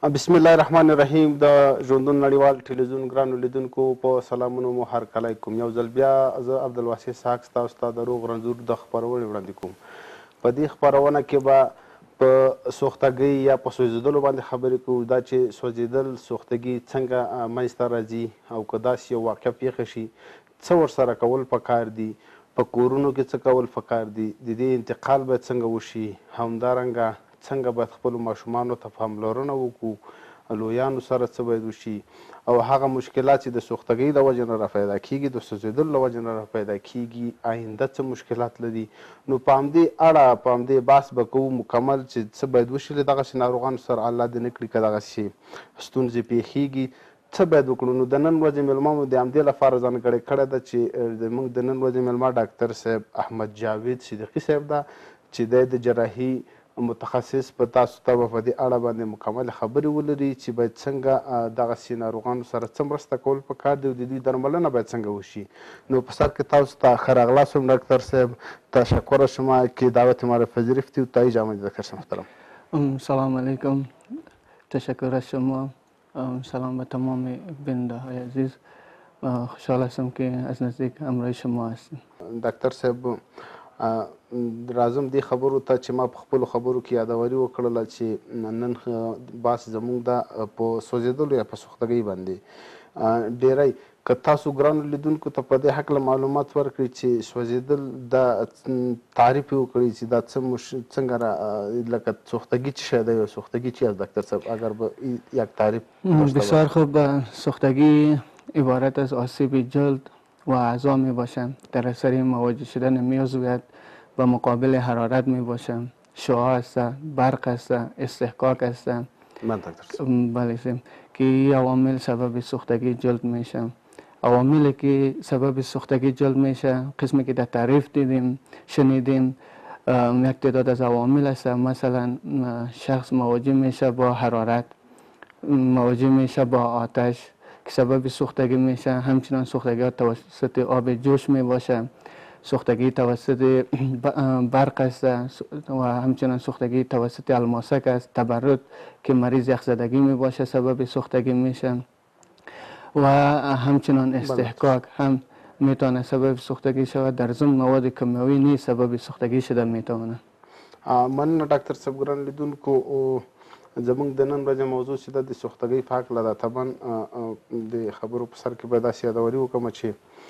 بسم الله الرحمن الرحیم. د ژوندون نړیوال ټلویزیون ګرانو لیدونکو په سلامونو مو هرکلی کوم. یو ځل بیا زه عبدالواسع ساک ستاسو ته د روغ رنځور د خپرونې وړاندې کوم. په دې خپرونه کې به په سوختګۍ یا په سوځېدلو باندې خبرې کوو. دا چې سوځېدل سوختګي څنګه منځته راځي او که داسې یو واقعه پیښه شي څه ورسره کول پکار دي، په کورونو کې څه کول پکار دي، د دې انتقال باید څنګه وشي، همدارنګه څنګه باید خپلو ماشومانو ته پاملرنه وکړو، لویانو سره څه باید وشي، او هغه مشکلات چې د سوختګۍ د وجې نه راپیدا کېږي، د سوځېدلو له وجې نه راپیدا کېږي، آینده څه مشکلات لري. نو په همدې اړه په همدې بحث به کوو مکمل چې څه باید وشي له دغسې ناروغانو سره. الله دې نه کړي که دغسې ستونزې پیښیږي څه باید وکړو. نو د نن ورځې میلمه مو د همدې لپاره ځانګړې کړې ده چې زموږ د نن ورځې میلمه ډاکټر صاحب احمد جاوید صدیقي صاحب ده چې دی د جراحي متخصص په تاسو ته به په دې اړه باندې مکمل خبرې ولري چې باید څنګه دغسې ناروغانو سره څه مرسته کول پکار دي او د دوی درملنه باید څنګه وشي. نو په سر کې تاسو ته ښه راغلاست وم ډاکتر صاحب. تشکر از شما که دعوت ما را پذیرفتی و تا اینجا آمدید دکتر محترم. سلام علیکم. تشکر از شما. سلام به تمام بیننده های عزیز. خوشحال هستم که از نزدیک همراه شما هستیم. دکتر صاحب راځم دې خبرو ته چې ما په خپلو خبرو کې یادواري وکړله چې نن بحث زموږ د په سوځېدلو یا په سوختګۍ باندې ډېری که تاسو ګرانو لیدونکو ته په دې هکله معلومات ورکړئ چې سوځېدل دا تعریف یې وکړئ چې دا څنګه لکه سوختگی چی شده یا سوختگی چی است دکتر صاحب؟ اگر به یک تعریف. بسیار خوب. سوختگی عبارت از آسیب جلد و اعضا می باشم. در اثر مواجه شدن می عضویت و مقابل حرارت می باشم. شعاع است، برق است، استحکاک است. بله که این عوامل سبب سوختگی جلد میشه. عواملی که سبب سوختگی جلد میشه قسمی که در تعریف دیدیم شنیدیم یک تعداد از عوامل است. مثلا شخص مواجه میشه با حرارت، مواجه میشه با آتش که سبب سوختگی میشه. همچنان سوختگی توسط آب جوش می باشه، سوختگی توسط برق است و همچنان سوختگی توسط الماسک است، تبرد که مریض یخزدگی می باشه سبب سوختگی میشه و همچنان استحکاک هم میتونه سبب سوختگی شود. در ضمن مواد کیمیاوی نیز سبب سوختگی شده میتونه. مننه ډاکټر صاحب. ګران لیدونکو زموږ د نن ورځې موضوع چې ده د سوختګۍ په هکله ده. طبعا د خبرو په سر کې باید داسې یادواري وکړم چې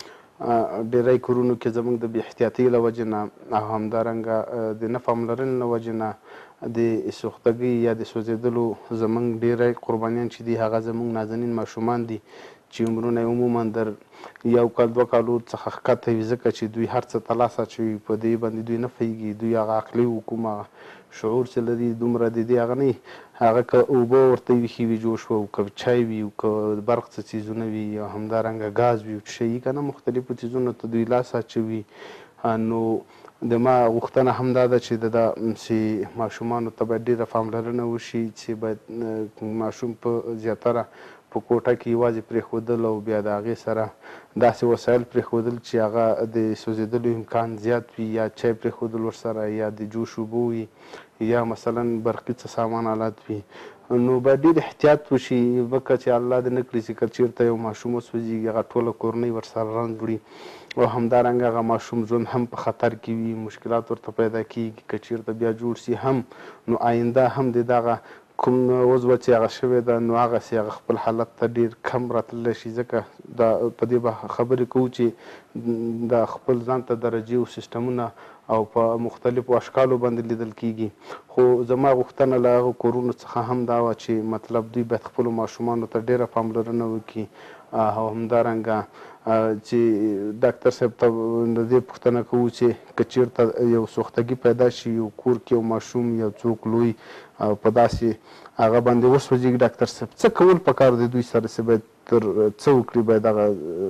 ډېری کورونو کې زموږ د بې احتیاطۍ له وجې نه او همدارنګه د نه پاملرنې له وجې نه د سوختګۍ یا د سوځېدلو زموږ ډېری قربانیان چې دي هغه زموږ نازنین ماشومان دي چې عمرونه یې عموما در 1 کال 2 کالو څخه ښکته وي ځکه چې دوی هر څه ته لاس اچوي په دې باندې دوی نه پوهېږي. دوی هغه عقلي کومه شعور چې لري دومره د دې هغه نه هغه که اوبه ورته ویښې وي جوش او که چای وي او که برق څه څیزونه وي یا همدارنګه ګاز وي څه که نه مختلفو څیزونو ته دوی لاس اچوي. نو د ما غوښتنه همدا ده چې د ماشومانو ته باید ډېره پاملرنه وشي چې باید ماشوم په زیاتره په کوټه کې یوازې پرېښودل او بیا د هغې سره داسې وسایل پرېښودل چې هغه د سوځېدلو امکان زیات وي، یا چای پرېښودل ورسره، یا د جوش اوبه وي، یا مثلا برقي څه سامان آلات وي. نو باید ډېر احتیاط وشي ځکه چې الله دې نه کړي چې که چېرته یو ماشوم وسوځېږي هغه ټوله کورنۍ ورسره رنځ وړي او همدارنګه هغه ماشوم ژوند هم په خطر کې وي، مشکلات ورته پیدا کېږي. که چېرته بیا جوړ شي هم نو آینده هم د دغه کوم عضوه چې هغه شوې ده نو هغسې هغه خپل حالت ته ډېر کم راتللی شي. ځکه په دې به خبرې کوو چې د خپل ځان ته درجې او سیسټمونه او په مختلفو اشکالو باندې لیدل کېږي. خو زما غوښتنه له هغو کورونو څخه هم دا وه چې مطلب دوی باید خپلو ماشومانو ته ډېره پاملرنه وکړي او همدارنګه چې ډاکټر صاحب ته د دې پوښتنه کوو چې که چېرته یو سوختګي پیدا شي یو کور کې یو ماشوم یا څوک لوی په داسې هغه باندې وسوځېږي ډاکټر صاحب څه کول پکار دی دوی سره چې باید تر څه وکړي باید هغه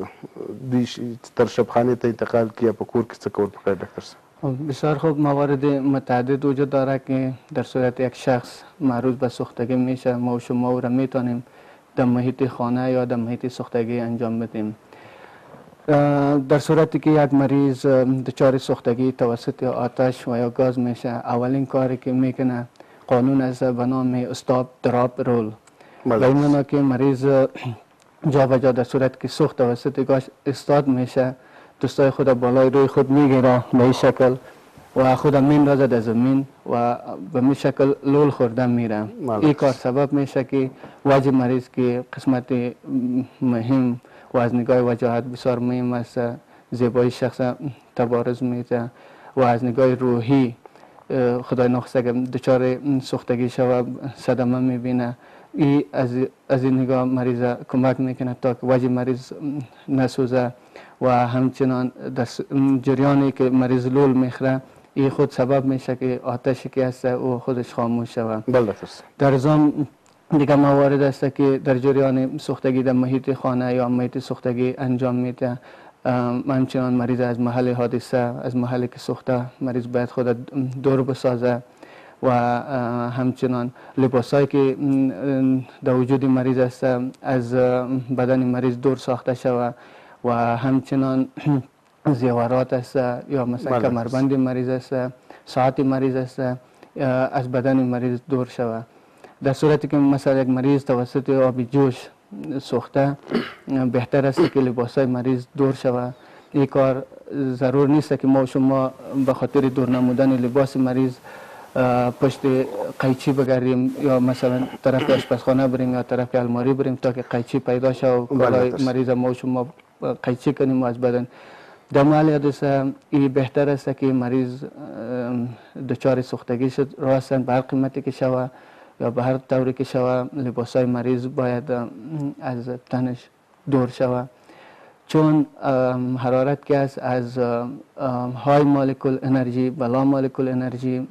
دوی تر شبخانې ته انتقال کړي یا په کور کې څه کول پکار ډاکټر صاحب؟ بسیار خوب. موارد متعدد وجود داره که در صورت یک شخص معروض به سوختگی میشه ما و شما او را میتونیم در محیط خانه یا در محیط سوختگی انجام بدیم. در صورتی که یک مریض دچار سوختگی توسط آتش و یا گاز میشه اولین کاری که میکنه قانون است به نام استاپ دراپ رول به این معنا که مریض جا به جا در صورت که سوخت توسط گاز استاد میشه، دستای خود بالای روی خود میگیره به این شکل و خود میندازه در زمین و به این شکل لول خورده میره. این کار سبب میشه که وجه مریض که قسمت مهم و از نگاه وجاهت بسیار مهم است، زیبایی شخص تبارز میده و از نگاه روحی خدای نخواسته که دچار سوختگی شود صدمه میبینه. این از این نگاه مریض کمک میکنه تا که وجه مریض نسوزه و همچنان در جریانی که مریض لول میخوره این خود سبب میشه که آتشی که هست او خودش خاموش شود. در ضمن دیگه موارد است که در جریان سوختگی در محیط خانه یا محیط سوختگی انجام میده. همچنان مریض از محل حادثه، از محلی که سوخته مریض باید خود دور بسازه و همچنان لباسایی که در وجود مریض است از بدن مریض دور ساخته شود و همچنان زیورات است یا مثلا کمربند مریض است، ساعت مریض است از بدن مریض دور شود. در صورتی که مثلا یک مریض توسط آب جوش سوخته بهتر است که لباسای مریض دور شود. این کار ضرور نیست که ما شما به خاطر دور نمودن لباس مریض پشت قیچی بگردیم یا مثلا طرف آشپزخانه بریم یا طرف الماری بریم تا که قیچی پیدا شود و بالای مریض ما شما قیچی کنیم و از بدن در محل حادثه. این بهتر است که مریض دچار سوختگی شد راستن به هر قیمتی که شود یا به هر طوری که شود لباسای مریض باید از تنش دور شود، چون حرارت که است از های مولکول انرژی به لا مولکول انرژی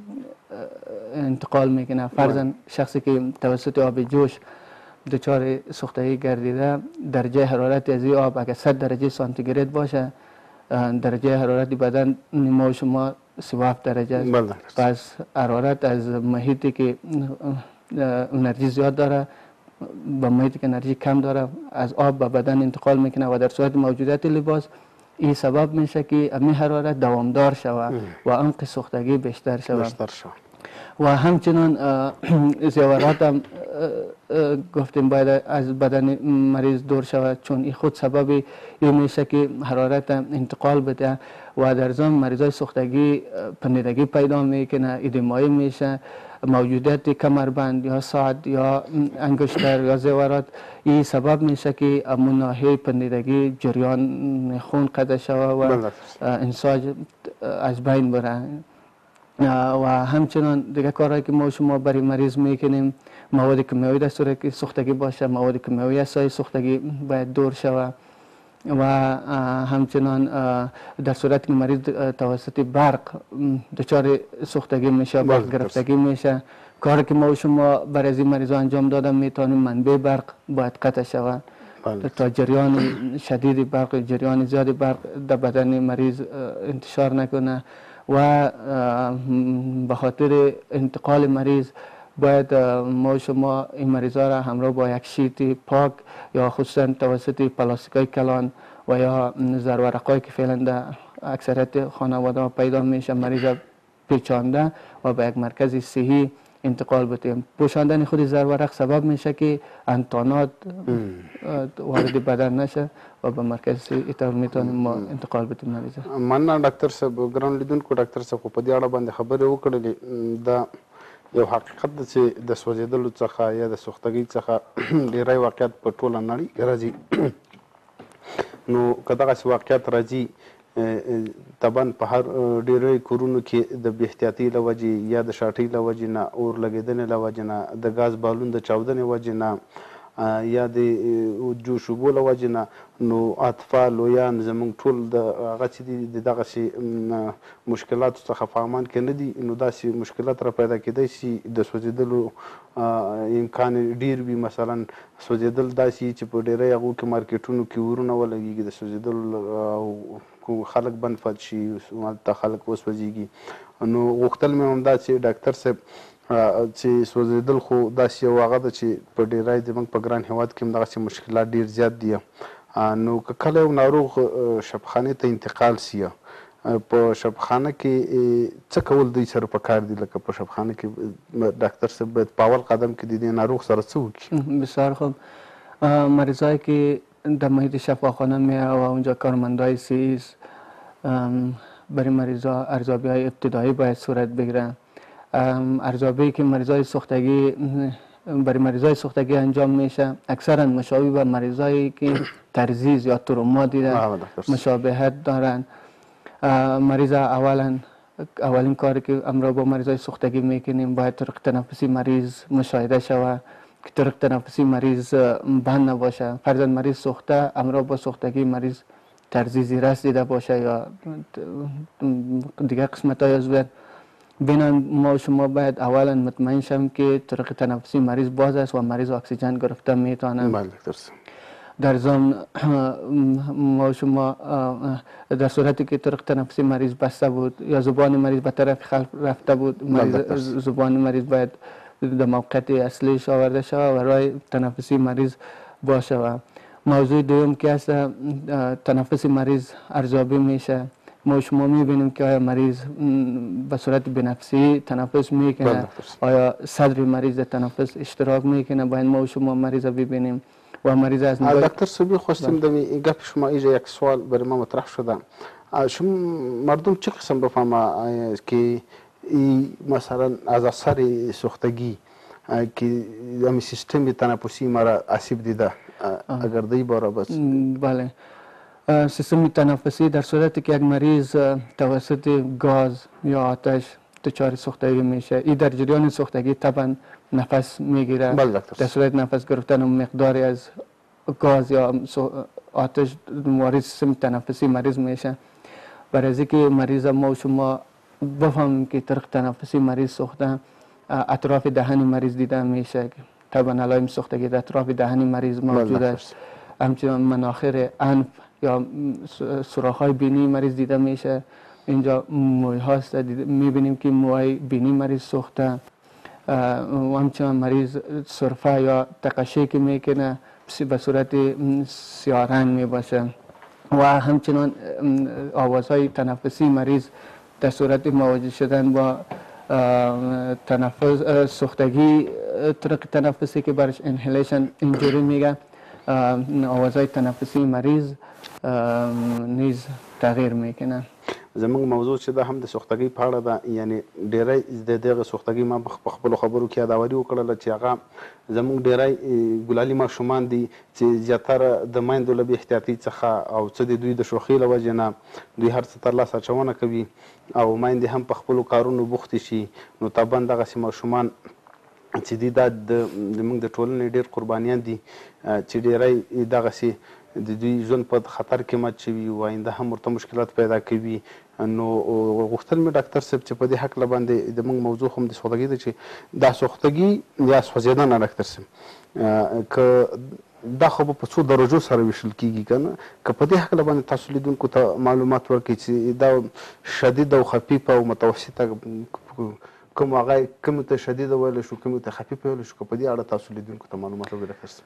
انتقال میکنه. فرضاً شخصی که توسط آب جوش دچار سوختگی گردیده درجه حرارت از این آب اگر 100 درجه سانتیگراد باشه درجه حرارت بدن نما شما 37 درجه است. پس حرارت از محیطی که انرژی زیاد داره به محیطی که انرژی کم داره از آب به بدن انتقال میکنه و در صورت موجودیت لباس این سبب میشه که این حرارت دوامدار شود و عمق سوختگی بیشتر شود. و همچنان زیورات هم گفتیم باید از بدن مریض دور شود، چون این خود سبب این میشه که حرارت انتقال بده و در ضمن مریضای سوختگی پنیدگی پیدا میکنه، ادمایی میشه، موجودیت کمربند یا ساعت یا انگشتر یا زیورات این سبب میشه که امون ناحیه پنیدگی جریان خون قطع شود و انساج از بین بره. و همچنان دیگه کارهایی که ما شما برای مریض میکنیم مواد کیمیایی در صورت که سوختگی باشه مواد کیمیایی اسای سوختگی باید دور شود و همچنان در صورت که مریض توسط برق دچار سوختگی میشه برق گرفتگی میشه کاری که ما شما برای از این مریضا انجام دادم میتونیم منبع برق باید قطع شود تا جریان شدید برق جریان زیاد برق در بدن مریض انتشار نکنه و به خاطر انتقال مریض باید ما شما این مریضا را همراه با یک شیت پاک یا خصوصا توسط پلاستیکای کلان و یا زرورقایی که فعلا در اکثریت خانواده پیدا میشه مریض پیچانده و به یک مرکز صحی انتقال بدیم. پوشاندن خود زرورق سبب میشه که انتانات وارد بدن نشه و به مرکز صحی ایطور میتونیم ما انتقال بدیم مریض. مننه ډاکټر صاحب. ګران لیدونکو ډاکټر صاحب په دې اړه باندې خبرې وکړلې. دا یو حقیقت ده چې د سوځېدلو څخه یا د سوختګۍ څخه ډېری واقعیت په ټوله نړۍ کې راځي. نو که دغسې واقعیت راځي طبعا په هر ډېری کورونو کې د بې احتیاطۍ له وجې یا د شاټۍ له وجې نه اور لګېدنې له وجې نه د ګاز بالون د چاودنې وجې نه یا د جوش اوبو له وجې نه نو اطفال لویان زموږ ټول د هغه چې دي د دغسې مشکلاتو څخه په امان کې نه دي. نو داسې مشکلات را پیدا کېدی شي د سوځېدلو امکان ډېر وي. مثلا سوځېدل داسې چې په ډېری هغو کې مارکیټونو کې اورونه ولګېږي د سوځېدلو خلک بند پات شي هلته خلک وسوځېږي. نو غوښتل مې همدا چې ډاکټر صاحب چې سوځېدل خو داسې یو هغه ده چې په ډېری زموږ په ګران هېواد کې هم دغسې مشکلات ډېر زیات دي. نو که کله یو ناروغ شفاخانې ته انتقال سي په شفاخانه کې څه کول دوی سره پکار دي؟ لکه په شفاخانه کې ډاکټر صاحب باید په اول قدم کې د دې ناروغ سره څه وکړي؟ بسیار خوب. مریضایی که در محیط شفاخانه میاد و اونجا کارمندای سیز برای مریضا ارزیابی های ابتدایی باید صورت بگیرن. ارزیابی که مریضای سوختگی برای مریضای سوختگی انجام میشه اکثرا مشابه به مریضایی که ترزیز یا تروما دیدن، مشابهت دارن. مریض اولین کاری که امروز با مریضای سوختگی میکنیم باید طرق تنفسی مریض مشاهده شود که طرق تنفسی مریض بند نباشه. فرضاً مریض سوخته، امروز با سوختگی مریض ترزیزی رس دیده باشه یا دیگه قسمت های عضویت بینن. ما شما باید اولا مطمئن شم که طرق تنفسی مریض باز است و مریض اکسیژن گرفته میتونه. در ضمن ما شما در صورتی که طرق تنفسی مریض بسته بود یا زبان مریض به طرف خلف رفته بود، زبان مریض باید در موقعیت اصلیش آورده شود و راه تنفسی مریض باشه. و موضوع دوم که است تنفس مریض ارزیابی میشه. ما شما میبینیم که آیا مریض به صورت بنفسی تنفس میکنه، آیا صدر مریض تنفس اشتراک میکنه. باید ما شما مریض ببینیم و مریض از دکتر صبی خواستیم دمی گپ شما ایجا یک سوال برای ما مطرح شده. شما مردم چه قسم بفهمه که مثلا از اثر سوختگی که امی سیستم تنفسی مرا آسیب دیده اگر دی بارا بس؟ بله، سیستم تنفسی در صورتی که یک مریض توسط گاز یا آتش دچار سوختگی میشه، این در جریان سوختگی طبعا نفس میگیره. در صورت نفس گرفتن مقداری از گاز یا آتش وارد سیستم تنفسی مریض میشه. برای از اینکه مریض ما شما بفهمیم که طرق تنفسی مریض سوخته، اطراف دهن مریض دیده میشه. طبعا علائم سوختگی در اطراف دهن مریض موجود است. همچنین مناخیر انف یا سوراخ‌های بینی مریض دیده میشه. اینجا موی هاست، میبینیم که موهای بینی مریض سوخته. و همچنین مریض سرفه یا تقشی که میکنه به صورت سیاه رنگ میباشه. و همچنین آوازهای تنفسی مریض در صورت مواجه شدن با تنفس سوختگی طرق تنفسی که برش انهیلیشن اینجوری میگه، آوازهای تنفسی مریض نیز تغییر میکنه. زمونږ موضوع چې دا هم د سوختګۍ په اړه ده، یعنی ډیری د دغه سوختګۍ ما په خپلو خبرو کې یاداوري وکړله چې هغه زمونږ ډیری ګلالي ماشومان دي چې زیاتره د میندو له بې احتیاطۍ څخه او څه د دوی د شوخۍ له وجې نه دوی هر څه ترلاسه اچونه کوي او میندې هم په خپلو کارونو بوختې شي. نو طبعا دغسې ماشومان چې دي دا زمونږ د ټولنې ډېر قربانیان دي چې ډیری دغسې د دوی ژوند په خطر کې مات شوي و آینده هم ورته مشکلات پیدا کوي. نو غوښتل مې ډاکټر صاحب چې په دې هکله باندې زموږ موضوع هم د سوختګۍ ده چې دا سوختګي یا سوځېدنه ډاکټر صاحب که دا خو به په څو درجو سره ویشل کېږي که نه، که په دې هکله باندې تاسو لیدونکو ته معلومات ورکړئ چې دا شدید او خفیفه او متوسطه کوم هغه کومو ته شدیده ویلی شو کومو ته خفیفه ویلی شو، که په دې اړه تاسو لیدونکو ته معلومات وکړئ ډاکټر صاحب.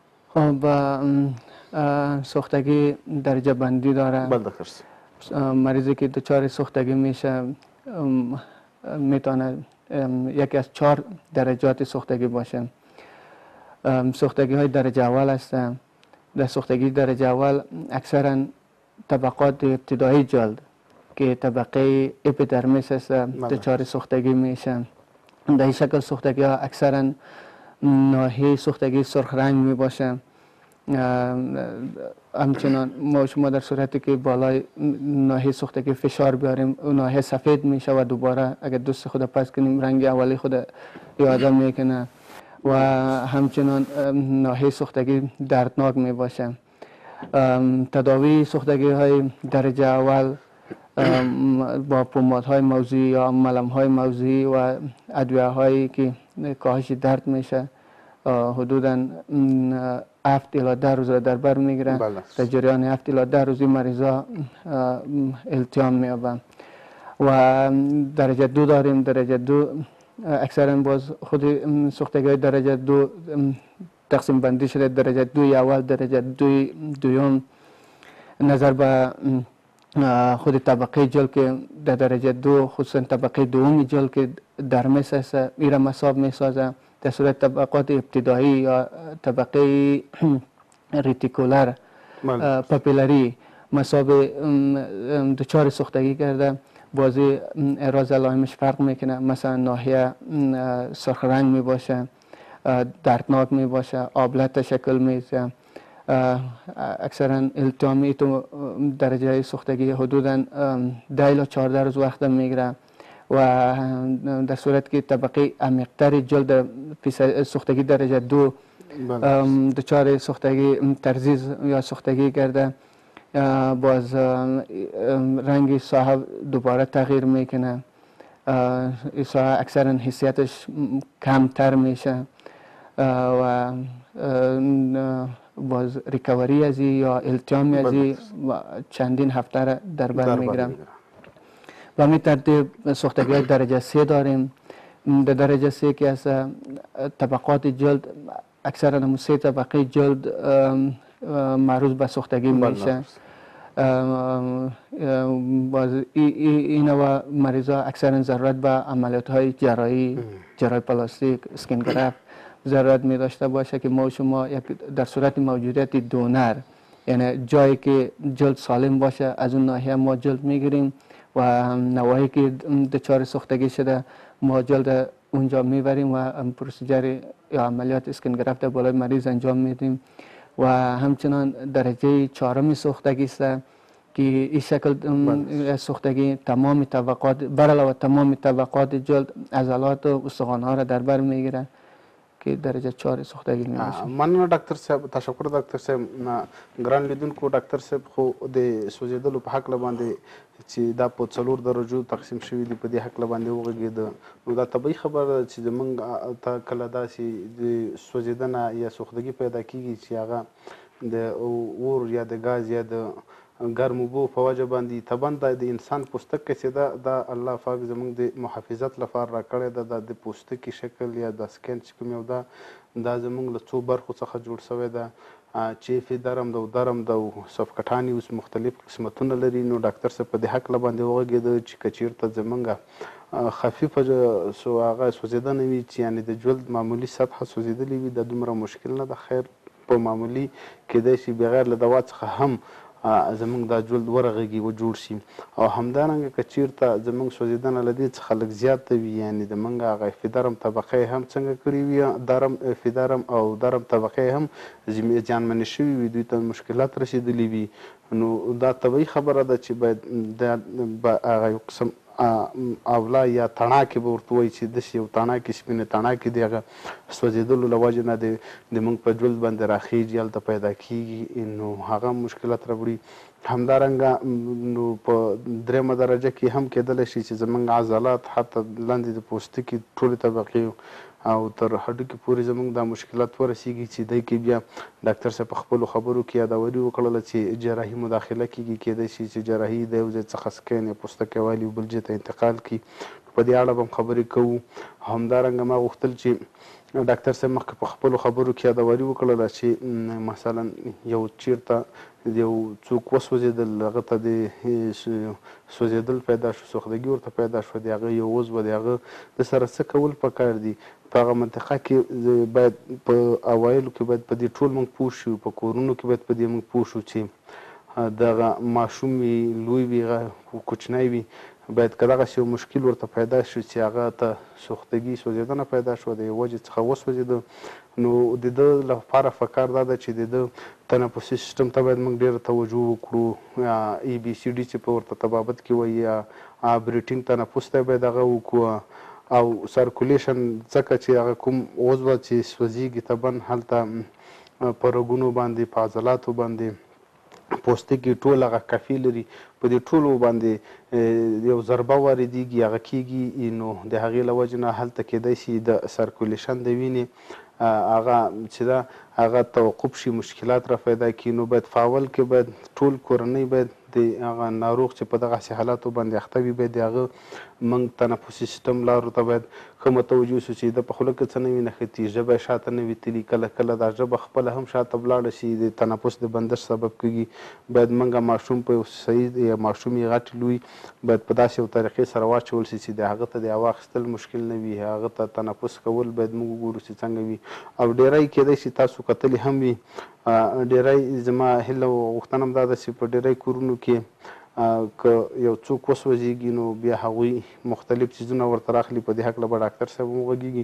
خب سوختگی درجه بندی داره. بله دکتر صاحب. مریضی که دچار سوختگی میشه میتونه یکی از 4 درجات سوختگی باشه. سوختگی های درجه اول هستن. در سوختگی درجه اول اکثرا طبقات ابتدایی جلد که طبقه اپیدرمیس است دچار سوختگی میشن. در این شکل سوختگی ها اکثرا ناحیه سوختگی سرخ رنگ می باشه. همچنان ما شما در صورتی که بالای ناحیه سوختگی فشار بیاریم ناحیه سفید میشه و دوباره اگر دوست خود پس کنیم رنگ اولی خود یادم میکنه و همچنان ناحیه سوختگی دردناک می باشه. تداوی سوختگی های درجه اول با پومادهای موضعی یا ملمهای موضعی و ادویه هایی که کاهش درد میشه حدوداً 7 الی 10 روز را در بر میگیرن. در جریان 7 الی 10 روز مریضا التیام میابن. و درجه 2 داریم. درجه 2 اکثرا باز خود سوختگی درجه 2 تقسیم بندی شده. درجه 2 اول، درجه 2 دوم. نظر به خود طبقه جلد که در درجه 2 خصوصا طبقه دوم جلد که درمس است ایرا مساب می سازه. در صورت طبقات ابتدایی یا طبقه ریتیکولر پاپیلری مساب دچار سوختگی کرده، بازی اراز علائمش فرق میکنه. مثلا ناحیه سرخ رنگ می باشه، دردناک می باشه، آبله تشکل میشه، اکثرا التیامی تو درجه سوختگی حدودا 10 الی 14 روز وقت میگیره و در صورت که طبقه عمیق‌تر جلد سوختگی درجه 2 دچار سوختگی ترزیز یا سوختگی کرده، باز رنگ ساحه دوباره تغییر میکنه، ساحه اکثرا حسیتش کمتر میشه و باز ریکوری ازی یا التیام ازی چندین هفته را در بر میگیرم. و همین ترتیب سوختگی های درجه 3 داریم. در درجه 3 که از طبقات جلد اکثرا همون 3 طبقه جلد معروض به سوختگی میشه. باز این و مریضا اکثرا ضرورت به عملیات های جراحی پلاستیک اسکین گرافت ضرورت می داشته باشه که ما شما در صورت موجودیت دونر، یعنی جایی که جلد سالم باشه از اون ناحیه ما جلد میگیریم و نواحی که دچار سوختگی شده ما جلد اونجا میبریم و پروسیجر یا عملیات اسکین گرافت بالای مریض انجام میدیم. و همچنان درجه 4 سوختگی است که این شکل سوختگی تمام طبقات بر علاوه تمام طبقات جلد عضلات و استخوان‌ها را در بر میگیره که درجه 4 سوختگی میشه. مننه ډاکټر صاحب، تشکر ډاکټر صاحب. ګران لیدونکو، ډاکټر صاحب خو د سوځېدلو په هکله باندې چې دا په 4 درجو تقسیم شوي دي په دې هکله باندې وغږېده، نو دا طبیعي خبره ده چې زموږ ته کله داسې د سوځېدنه یا سوختګي پیدا کېږي چې هغه د اور یا د ګاز یا د ګرم اوبو په وجه باندې طبعا د انسان پوستکی چې دا الله پاک زموږ د محافظت لپاره راکړی ده. دا د پوستکي شکل یا د سکین چې کوم یو دا زموږ له څو برخو څخه جوړ شوی ده چې درم ده او درم ده او صفکټانې اوس مختلف قسمتونه لري. نو ډاکټر صاحب په دې هکله باندې وغږېده چې که چېرته زموږ خفیفه هغه سوځېدنه وي چې یعنې د جلد معمولي سطحه سوځېدلې وي، دا دومره مشکل نه ده. خیر په معمولي کیدای شي بغیر له دوا څخه هم زموږ دا جلد ورغږي و جوړ شي. او همدارنګه که چېرته زموږ سوځېدنه له دې څخه لږ زیاته وي، یعنې زموږ هغه افیدرم طبقه هم څنګه کړې وي، افیدرم او درم طبقه هم زیانمنې شوي وي، دوی ته مشکلات رسېدلي وي، نو دا طبیعي خبره ده چې باید د هغه یو قسم اولا یا تڼاکې به ورته وایي چې داسې یو تڼاکې سپینې تڼاکې د هغه سوځېدلو له وجې نه د موږ په جلد باندې راخیږي، هلته پیدا کېږي، نو هغه مشکلات راوړي. همدارنګه نو په 3مه درجه کې هم کېدلی شي چې زموږ عضلات حتی لاندې د پوستکي ټولې طبقې او تر هډوکي پورې زموږ دا مشکلات ورسیږي چې دی کې بیا ډاکټر صاحب په خپلو خبرو کې یادوري وکړله چې جراحي مداخله کېږي، کېدای شي چې جراحي د یو ځای څخه سکین یا پوستکی والي بل ځای ته انتقال کړي. په دې اړه به هم خبرې کوو. همدارنګه ما غوښتل چې ډاکټر صاحب مخکې په خپلو خبرو کې یادوري وکړله چې مثلا یو چېرته یو څوک وسوځېدل، هغه ته د سوځېدل پیدا شو، سوختګي ورته پیدا شوه، د هغه یو عضو د هغه د سره څه کول پکار دي. په هغه منطقه کې باید په اوایلو کې باید په دې ټول موږ پوه شو، په کورونو کې باید په دې موږ پوه شو چې دغه ماشوم وي، لوی وي، کوچنی وي، باید که دغسې یو مشکل ورته پیدا شو چې هغه ته سوختګي سوځېدنه پیدا شوه، د یو وجې څخه وسوځېده، نو د ده لپاره پکار دا ده چې د ده تنفسي سیستم ته باید موږ ډېره توجه وکړو. ای بي سی ډي چې په ورته طبابت کې وایي، یا بریټینګ تنفس ته باید هغه وکړو، او سرکولیشن ځکه چې هغه کوم عضو چې سوځېږي طبعا هلته په رګونو باندې، په عضلاتو باندې، پوستکي ټول هغه کفي لري، په دې ټولو باندې یو ضربه واردېږي، هغه کېږي، نو د هغې له وجې نه هلته کېدای شي د سرکولیشن د وینې هغه چې ده هغه توقف شي، مشکلات را پیدا کړي. نو باید په اول کې باید ټول کورنۍ باید د هغه ناروغ چې په دغسې حالاتو باندې اخته وي باید د هغه موږ تنفسي سیستم لارو ته باید ښه متوجه اوسو چې د په خوله کې څه نه وي نښتي، ژبه یې شاته نه وي تللي، کله کله دا ژبه خپله هم شاته ولاړه شي د تنفس د بندش سبب کېږي. باید موږ ماشوم په یو صحیح یا ماشوم یې غټ لوی باید په داسې یو طریقې سره واچول شي چې د هغه ته د هوا اخیستل مشکل نه وي، هغه ته تنفس کول باید موږ وګورو چې څنګه وي. او ډېری کیدای شي تاسو کتلي هم وي، ډېری زما هیله او غوښتنه هم دا ده چې په ډېری کورونو کې که یو څوک وسوځېږي نو بیا هغوی مختلف څیزونه ورته راخلي. په دې هکله به ډاکټر صاحب هم وغږېږي.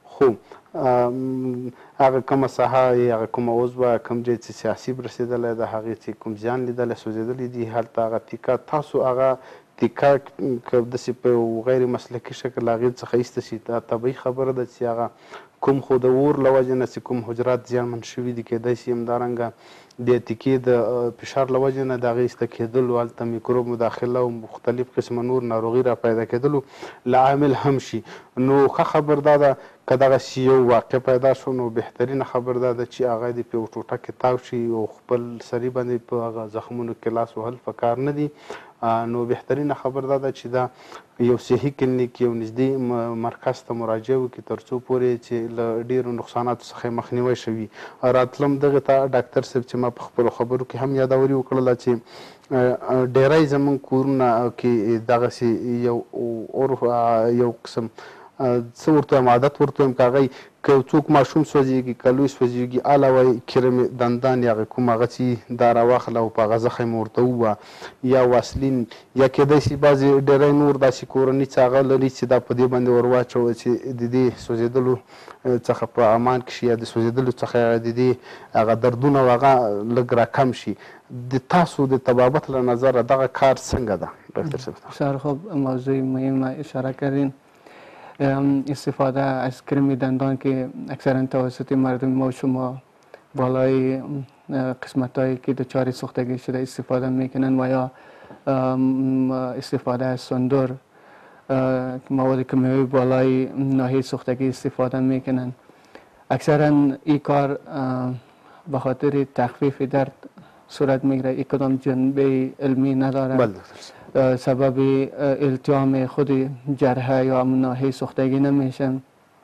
خو هغه کومه ساحه یا هغه کومه عضوه کوم ځای چې سیاسي رسېدلی ده، هغې چې کوم زیان لیدلی سوځېدلی دي، هلته هغه تیکه تاسو هغه تیکه که داسې په یو غیر مسلکي شکل هغې څخه ایسته شي، دا طبیعي خبره ده چې هغه کوم خو د اور له وجې نه چې کوم حجرات زیانمن شوي دي، کیدای شي همدارنګه د تیکې د فشار له وجې نه د هغې ایسته کېدلو، هلته میکروب مداخله او مختلف قسمه نور ناروغي را پیدا کېدلو لعامل هم شي. نو ښه خبر دا ده که دغسې یو واقع پیدا شو نو بهترینه خبر دا ده چې هغه دې په یو ټوټه کې تاو شي او خپل سري باندې په هغه زخمونو کې لاس وهل پکار نه دي. نو بهترینه خبر دا ده چې دا یو صحي کلینیک یو نږدې مرکز ته مراجعه وکړي تر څو پورې چې له ډېرو نقصاناتو څخه مخنیوی شوي. راتلم دغې ته ډاکټر صاحب چې ما په خپلو خبرو کې هم یادوري وکړله چې ډېری زموږ کورونه کې دغسې یو عرف یو قسم څه ورته وایم عادت ورته وایم که هغه که څوک ماشوم سوځېږي که لوی سوځېږي اله وایي کرمې دندان یا هغه کوم هغه چې دا راواخله او په هغه زخم یې ورته ووهه یا واسلین یا کیدای شي بعضې ډېری نور داسې کورني څه هغه لري چې دا په دې باندې ور واچوه چې د دې سوځېدلو څخه په امان کې شي یا د سوځېدلو څخه د دې هغه دردونه او هغه لږ راکم شي. د تاسو د طبابت له نظره دغه کار څنګه ده ډاکتر صاحب؟ بسیار خوب، موضوع مهم اشاره کردین. استفاده از کرم دندان که اکثرا توسط مردم ما و شما بالای قسمت هایی که دچار سوختگی شده استفاده میکنن و یا استفاده از سندر مواد کیمیایی بالای ناحیه سوختگی استفاده میکنن. اکثرا این کار به خاطر تخفیف درد صورت میگیره، یک کدام جنبه علمی نداره. سبب التیام خود جرحه یا ناحیه سوختگی نمیشن.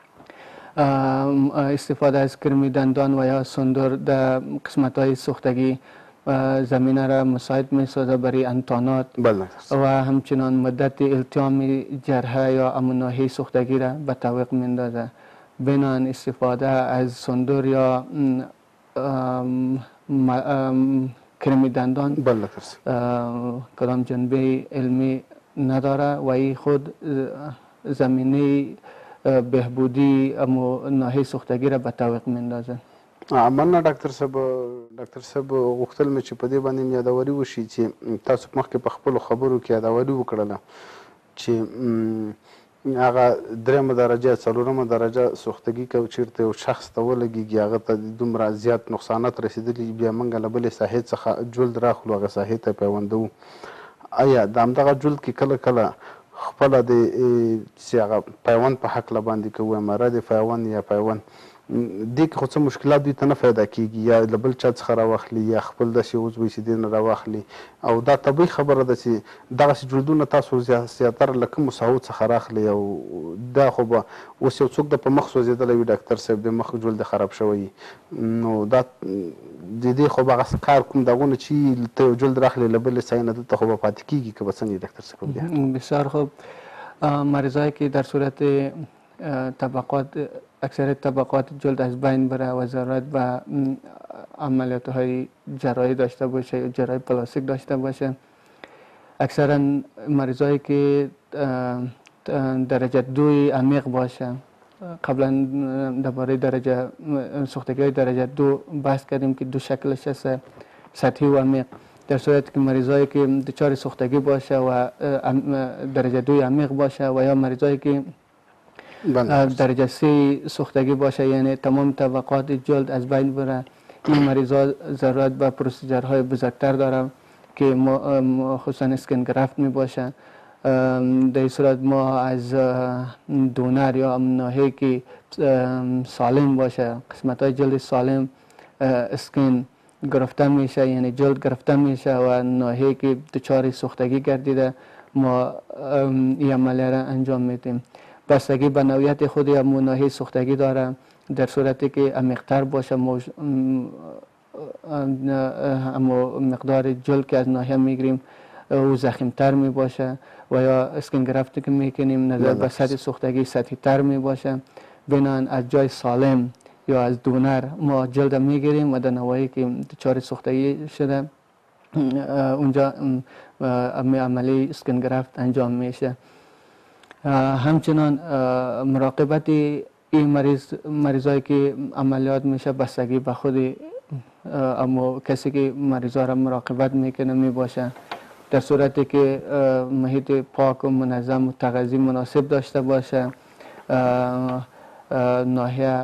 استفاده از کرم دندان و یا سندر در قسمت های سوختگی زمینه را مساعد می سازه برای انتانات و همچنان مدت التیام جرحه یا ناحیه سوختگی را به تعویق میندازه. بنان استفاده از سندر یا کرم دندان کدام جنبه علمی نداره و این خود زمینه بهبودی ناحیه سوختگی را به تعویق میندازه. مننه ډاکټر صاحب غوښتل مې چې په دې باندې مې یادوري وشي چې تاسو مخکې په خپلو خبرو کې یادوري وکړله چې هغه درېیمه درجه څلورمه درجه سوختګي که چېرته یو شخص ته ولګېږي هغه ته دومره زیات نقصانات رسېدلي بیا موږ له بلې ساحې څخه جلد راخلو هغه ساحې ته پیوندوو. آیا د همدغه جلد کې کله کله خپله د چې هغه پیوند په هکله باندې که ووایم رد پیوند یا پیوند دې کې خو څه مشکلات دوی ته نه پیدا کېږي یا له بل چا څخه راواخلي یا خپل داسې عضو چې دې نه راواخلي او دا طبیعي خبره ده چې دغسې جلدونه تاسو زیاتره له کومو ساحو څخه راخلي او دا خو به اوس یو څوک د په مخ سوځېدلی وي ډاکټر صاحب د مخ جلد خراب شوی نو دا د دې خو به هغه کار کوم دغونه چې ته یو جلد راخلي له بلې ساحې نه دلته خو به پاتې کېږي که به څنګه ډاکټر صاحب؟ بسیار خوب. مریضایی که در صورت طبقات اکثریت طبقات جلد از بین بره و ضرورت به عملیات های جراحی داشته باشه یا جراحی پلاستیک داشته باشه، اکثرا مریضایی که درجه 2 عمیق باشه، قبلا درباره درجه سوختگی های درجه 2 بحث کردیم که دو شکلش هست، سطحی و عمیق. در صورتی که مریضایی که دچار سوختگی باشه و درجه 2 عمیق باشه و یا مریضایی که درجه 3 سوختگی باشه یعنی تمام طبقات جلد از بین بره، این مریضا ضرورت به پروسیجرهای بزرگتر دارن که خصوصا اسکن گرفت می باشه. در این صورت ما از دونر یا ناحیه که سالم باشه، قسمت های جلد سالم اسکن گرفته میشه، یعنی جلد گرفته میشه و ناحیه که دچار سوختگی گردیده ما این عملیه را انجام میدیم. بستگی به نوعیت خود یا ناحیه سوختگی داره. در صورتی که عمیق‌تر باشه اما مقدار جلد که از ناحیه میگیریم او زخیم‌تر می باشه و یا اسکین گرفت که میکنیم نظر به سطح سوختگی سطحی تر می باشه. بنان از جای سالم یا از دونر ما جلد میگیریم و در نواحی که دچار سوختگی شده اونجا عملی اسکین گرفت انجام میشه. همچنان مراقبت این مریضایی که عملیات میشه بستگی به خود اما کسی که مریضا را مراقبت میکنه می باشه. در صورتی که محیط پاک و منظم و تغذیه مناسب داشته باشه، ناحیه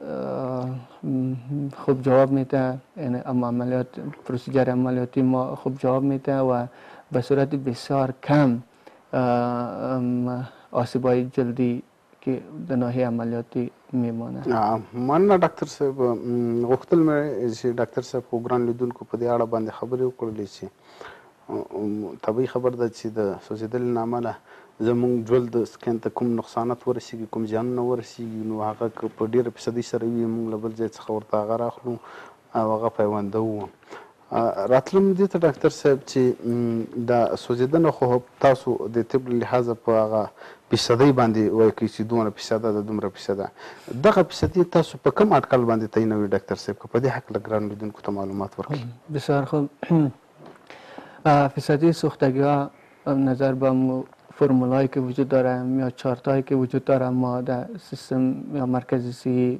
خوب جواب میده، یعنی عملیات پروسیجر عملیاتی ما خوب جواب میده و به صورت بسیار کم آسیبای جلدی که در ناحیه عملیاتی میمانه. مننه ډاکټر صاحب، غوښتل مې چې ډاکټر صاحب خو ګران لیدونکو په دې اړه باندې خبرې وکړلې چې طبیعي خبر ده چې د سوځېدلې له امله زموږ جلد سکین ته کوم نقصانات ورسیږي، کوم زیانونه ورسیږي، نو هغه که په ډېره فیصدي سره وي موږ له بل ځای څخه ورته هغه راخلو او هغه پیوندوو. راتلم دې ته ډاکټر صاحب چې د سوځېدنه خو تاسو د طب له لحاظه په هغه فیصدۍ باندې وایي کوي چې دومره فیصده ده دومره فیصده، دغه فیصدي تاسو په کوم اټکل باندې تعینوي ډاکټر صاحب که په دې هکله ګران لیدونکو ته معلومات ورکړي؟ بسیار خوب. فیصدی سوختگی ها نظر به فرمولایی که وجود داره یا چارتایی که وجود داره ما در سیستم یا مرکزی سی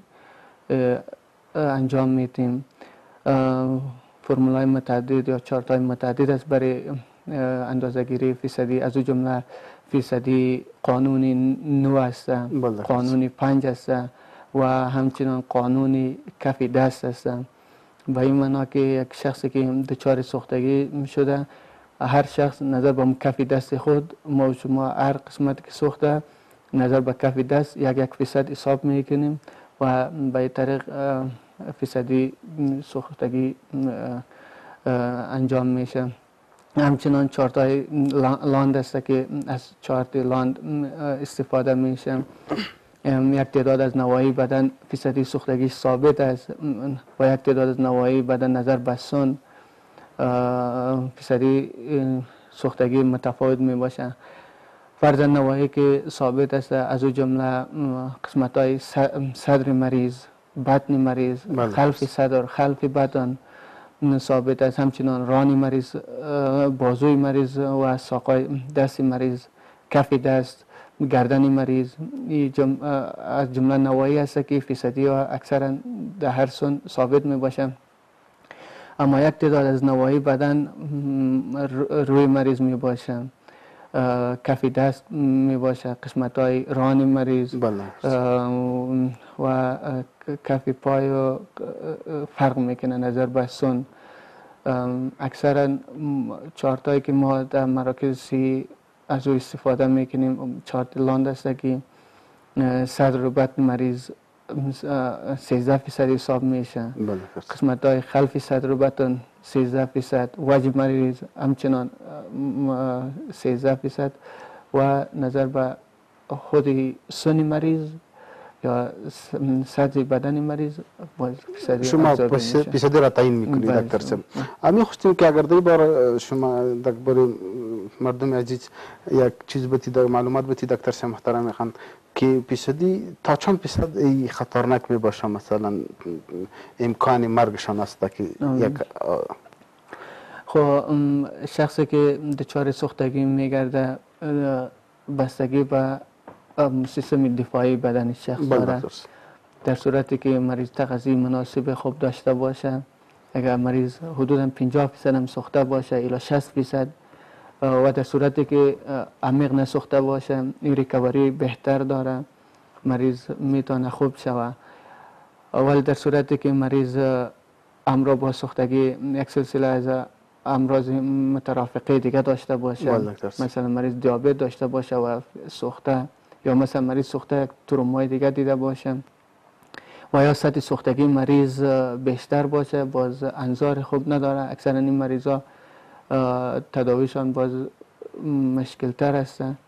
انجام میدیم. فرمولای متعدد یا چارتای متعدد است برای اندازه گیری فیصدی، از او جمله فیصدی قانونی 9 است، قانونی 5 است و همچنین قانونی کف دست است. به این معنا که یک شخصی که دچار سوختگی شده، هر شخص نظر به کف دست خود ما و شما هر قسمت که سوخته نظر به کف دست 1% حساب میکنیم و به طریق فیصدی سوختگی انجام میشه. همچنان چارتای لاند است که از چارت لاند استفاده میشه. یک تعداد از نواحی بدن فیصدی سوختگی ثابت است و یک تعداد از نواحی بدن نظر به سن فیصدی سوختگی متفاوت می باشه. فرضاً نواحی که ثابت است از او جمله قسمت های صدر مریض، بطن مریض، خلف صدر، خلف بدن ثابت است. همچنان ران مریض، بازوی مریض و ساقای دست مریض، کف دست، گردن مریض از جمله نواحی است که فیصدی ها اکثرا در هر سن ثابت می باشه. اما یک تعداد از نواحی بدن روی مریض می باشه، کف دست می باشه، قسمت های ران مریض و کف پای فرق میکنه نظر به سن. اکثرا چارتایی که ما در مراکز سی از او استفاده میکنیم چارت لاند است که صدر و بطن مریض 13% حساب میشه، قسمت های خلفی صدر و بطن 13%، وجه مریض همچنان 13% و نظر به خود سن مریض یا سطح بدن مریض شما فیصدی را تعیین میکنید دکتر صاحب. امی خواستیم که اگر در بار شما برای مردم عزیز یک چیز بتی در معلومات بتی دکتر صاحب محترم خان که فیصدی تا چند فیصد خطرناک می باشه، مثلا امکان مرگشان است که یک خب شخصی که دچار سوختگی میگرده بستگی به سیستم دفاعی بدن شخص داره. در صورتی که مریض تغذیه مناسب خوب داشته باشه، اگر مریض حدودا 50% هم سوخته باشه الی 60% و در صورتی که عمیق نسوخته باشه این ریکاوری بهتر داره، مریض میتونه خوب شوه. ولی در صورتی که مریض امراض با سوختگی یک سلسله از امراض مترافقه دیگه داشته باشه، مثلا مریض دیابت داشته باشه و سوخته، یا مثلا مریض سوخته ترومای دیگه دیده باشه و یا سطح سوختگی مریض بیشتر باشه، باز انظار خوب نداره. اکثر این مریضا تداویشان باز مشکل تر هستن.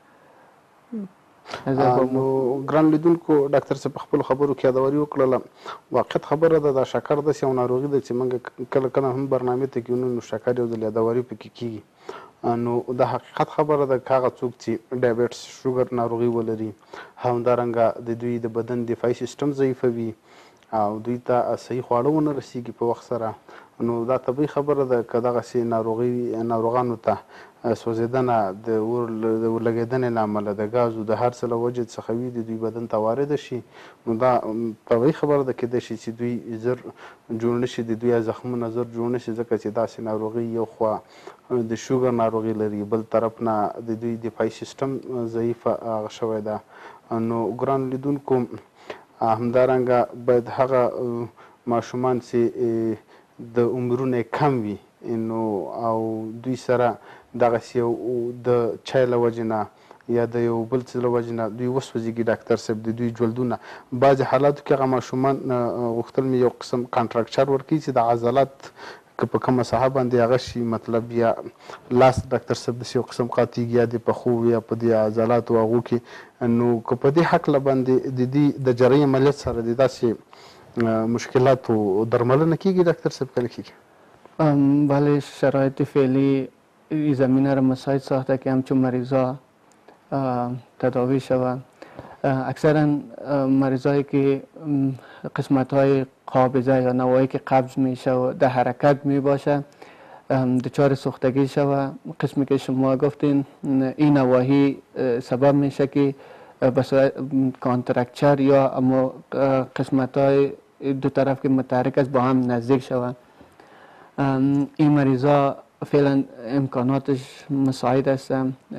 نو ګران لیدونکو ډاکټر صاحب په خپلو خبرو کې یادواري وکړله. واقعیت خبره ده د شکر داسې یو ناروغي ده چې موږ کله کله هم برنامې ته کینو نو شکر یو ځل یادواري پکې کېږي. نو د حقیقت خبره ده که هغه څوک چې ډایبټس شوګر ناروغي ولري، همدارنګه د دوی د بدن دفاعي سیستم ضعیفوي او دوی ته صحیح خواړه ونه رسیږي په وخت سره، نو دا طبیعي خبره ده که دغسې ناروغانو ته سوځېدنه د اور لګېدنې له امله د ګازو د هر څه له وجې څخه وي د دوی بدن ته وارده شي، نو دا طبیعي خبره ده کېدای شي چې دوی زر جوړ نه شي، د دوی زخمونه زر جوړ نه شي، ځکه چې داسې ناروغي یو خوا د شوګر ناروغي لري، بل طرف نه د دوی دفاعي سیستم ضعیفه هغه شوی ده. نو ګران لیدونکو همدارنګه باید هغه ماشومان چې د عمرونه کم وي نو او دوی سره دغسې یو د چای له وجې نه یا د یو بل څه له وجې نه دوی وسوځېږي ډاکټر صاحب د دوی جلدونه. بعضې حالاتو کې هغه ماشومان غوښتل مې یو قسم کانټراکچر ورکوي چې د عضلات که په کومه ساحه باندې هغه شي، مطلب یا لاس ډاکټر صاحب داسې یو قسم قاتېږي یا د پښو یا په دې عضلاتو هغو کې، نو که په دې هکله باندې د دې د جراحي عملیات سره د داسې مشکلاتو درملنه کېږي ډاکټر صاحب کله کېږي؟ بله، شرایط فعلی زمینه را مساعد ساخته که همچون مریضا تداوی شود. اکثرا مریضایی که قسمت های قابضه یا نواحی که قبض میشه و در حرکت می باشه دچار سوختگی شود. قسمی که شما گفتین این نواحی سبب میشه که به صورت کانترکچر یا اما قسمت های دو طرف که متحرک است با هم نزدیک شود. این مریضا فعلا امکاناتش مساعد است،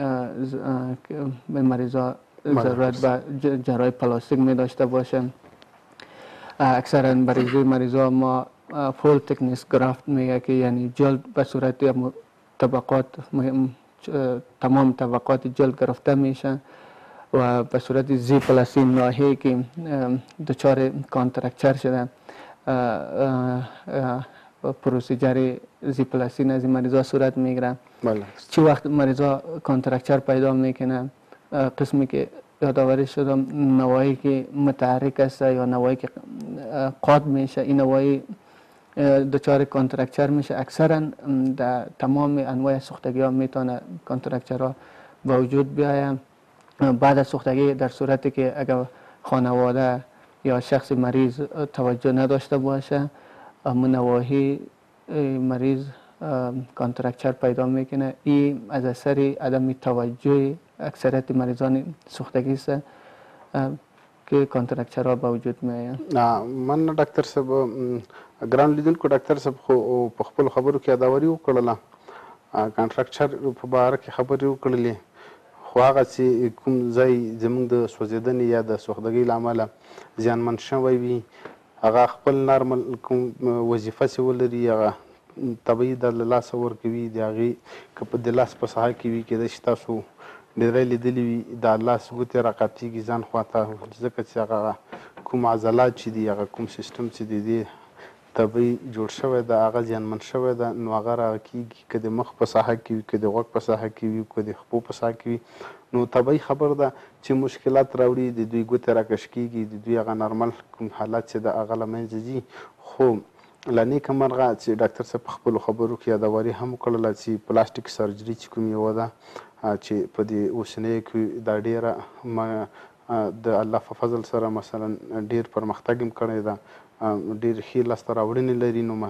به مریضا ضرورت به جراحی پلاستیک می داشته باشن. اکثرا برای مریضا ما فول تکنیس گرافت میگه که یعنی جلد به صورت طبقات تمام طبقات جلد گرفته میشن و به صورت زی پلاسی ناحیه که دچار کانترکچر شدن پروسیجر زی پلاسی نزد مریضا صورت میگیره. چی وقت مریضا کانترکچر پیدا میکنه قسمی که یادآوری شدم نواحی که متحرک است یا نواحی که قاد میشه این نواحی دچار کانترکچر میشه. اکثرا در تمام انواع سوختگی ها میتونه کانترکچر ها به وجود بیاید. بعد از سوختگی در صورتی که اگر خانواده یا شخص مریض توجه نداشته باشه اما نواحی مریض کانترکچر پیدا میکنه. این از اثر عدم توجه اکثریت مریضان سوختگی است که کانترکچر ها به وجود میآید. من ډاکټر صاحب ګران لیدونکو ډاکټر صاحب خو په خپلو خبرو کې یاداوري وکړله، کانټراکچر په باره کې خبرې وکړلې، خو هغه چې کوم ځای زموږ د سوځېدنې یا د سوختګۍ له امله زیانمن شوی وي هغه خپل نارمل کوم وظیفه چې ولري هغه طبیعي د له لاسه ورکوي، د هغې که په د لاس په ساحه کې وي کېدای شي تاسو ډېری لیدلي وي د لاس ګوتې راقاتېږي ځان خواته، ځکه چې هغه کوم عضلات چې دي هغه کوم سیستم چې د دې طبیعي جوړ شوی ده هغه زیانمن شوی ده، نو هغه راغه کېږي که د مخ په ساحه کې وي که د غوږ په ساحه کې وي که د خپو په ساحه کې وي، نو طبیعي خبر ده چې مشکلات راوړي، د دوی ګوتې راکش کېږي، د دوی هغه نارمل کوم حالات چې ده هغه له منځه ځي. خو له نیکه مرغه چې ډاکټر صاحب په خپلو خبرو کې یادواري هم وکړله چې پلاستیک سرجري چې کوم یوه ده چې په دې اوسنیو کې دا ډېره د الله په فضل سره مثلا ډېر پرمختګ هم کړی ده، ډېر ښې لاسته راوړنې لري، نو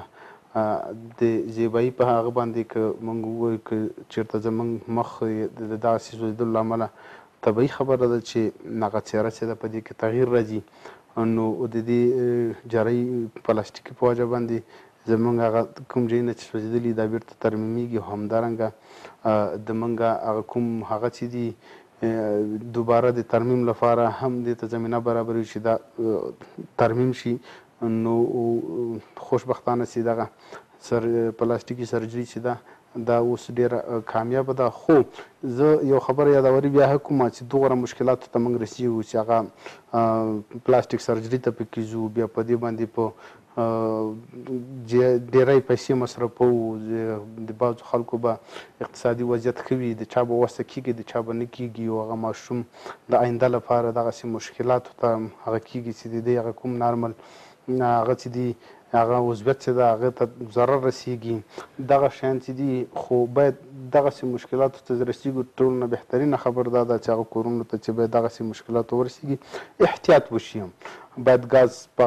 د زیبایي په هغه باندې که موږ ووایو که چېرته زموږ مخ د دغسې سوځېدلو له امله طبیعي خبره ده چې هغه څېره چې ده په دې کې تغییر راځي، نو د دې جراحي پلاستیکي په وجه باندې زموږ هغه کوم ځایونه چې سوځېدلي دا بېرته ترمیمېږي او همدارنګه زموږ هغه کوم هغه چې دي دوباره د ترمیم لپاره هم دې ته زمینه برابروي چې دا ترمیم شي. نو خوشبختانه چې دغه پلاستیکي سرجري چې ده دا اوس ډېره کامیابه ده. خو زه یو خبره یادوري بیا کومه چې دوغره مشکلاتو ته موږ رسېږو چې هغه پلاسټیک سرجري ته پکې ځو، بیا په دې باندې په ډېری پیسې مصرفوو. د بعضو خلکو به اقتصادي وضعیت ښه وي، د چا به وسه کېږي، د چا به نه کېږي، او هغه ماشوم د آینده لپاره دغسې مشکلاتو ته هغه کېږي چې د دې هغه کوم نارمل هغه چې دي هغه عضویت چې ده هغه ته ضرر رسېږي. دغه شیان چې دي خو باید دغسې مشکلاتو ته رسېږو، ټول نه بهترینه خبر دا ده چې هغه کورونو ته چې باید دغسې مشکلاتو ورسېږي احتیاط وشي. باید ګاز په